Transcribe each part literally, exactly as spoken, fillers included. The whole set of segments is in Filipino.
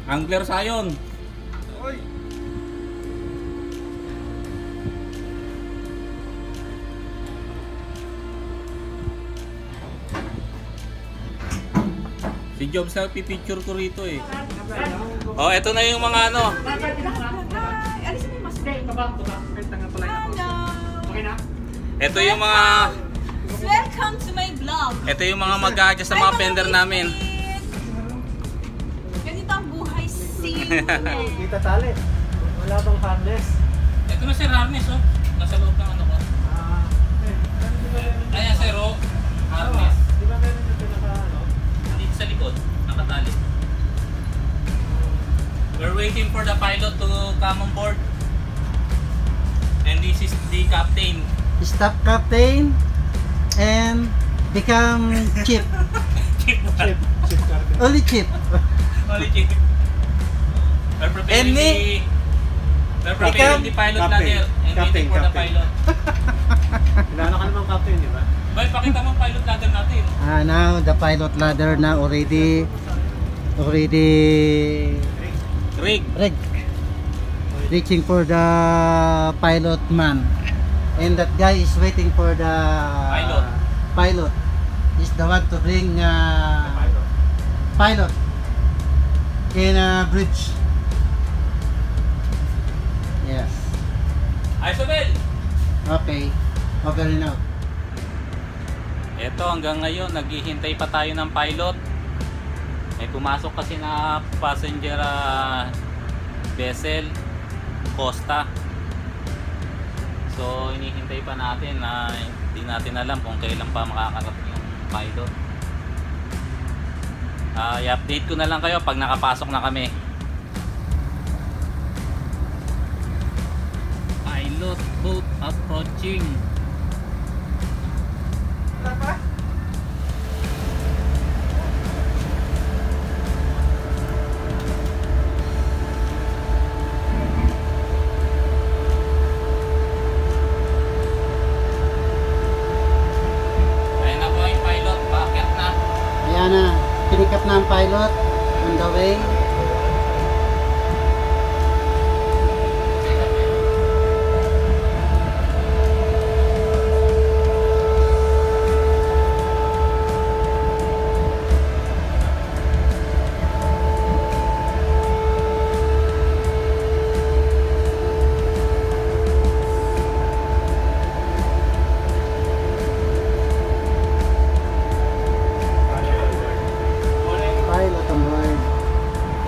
Angler sayon. Oy. Si Jobs na pipicture ko rito eh. Oh, eto na yung mga ano. Alisin mo yung mask. Okay na? Ito yung mga Welcome to my vlog. Ito yung mga mag-a-adjust sa mga fender namin. Ganito ang buhay scene. Kita tali. Wala bang harness? Ito na sir, harness oh. Nasa loob ng ano ko. Ah. Eh, Ayan sir oh. Harness. Di ba meron yung pinaka ano? Dito sa likod, nakatali. We're waiting for the pilot to come on board. And this is the captain. Stop captain and become chief. Chief. Chip. Chip carpet. Only chief. Only chief. We're preparing And the We're preparing the pilot Captain. ladder and Captain, waiting for the captain. pilot. Kailangan ka namang captain, di ba? Boy, pakita mo ang pilot ladder natin. Ah, now the pilot ladder now already already Rig. rig reaching for the pilot man, and that guy is waiting for the Pilot. Pilot is the one to bring uh, Pilot. pilot in a bridge. Yes. Isobel! Okay. Okay now. Eto, hanggang ngayon, naghihintay pa tayo ng pilot. May pumasok kasi na passenger uh, vessel, Costa. So, hinihintay pa natin na hindi natin alam kung kailan pa makakarating yung pilot. Uh, i-update ko na lang kayo pag nakapasok na kami. Pilot boat approaching. Wala pa? Ayan na po yung pilot, paakyat na. Ayan na. Pick up na ang pilot on the way. Pilot on board.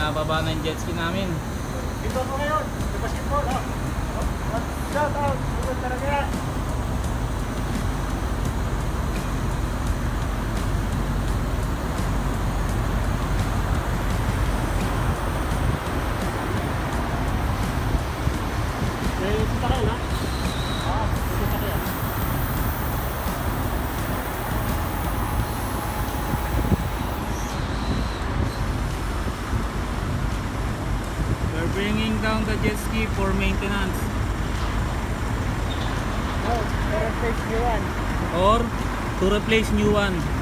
binababa ng jet ski namin. Dito ako ngayon. Sa basketball, oh. Oh, shout out. Seaman Daragat. May sasakyan, ha? Oo, may sasakyan. We're bringing down the jet ski for maintenance Oh, pero face new one. or to replace new one.